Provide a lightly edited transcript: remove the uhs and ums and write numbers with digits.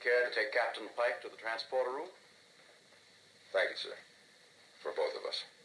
Care to take Captain Pike to the transporter room? Thank you, sir. For both of us.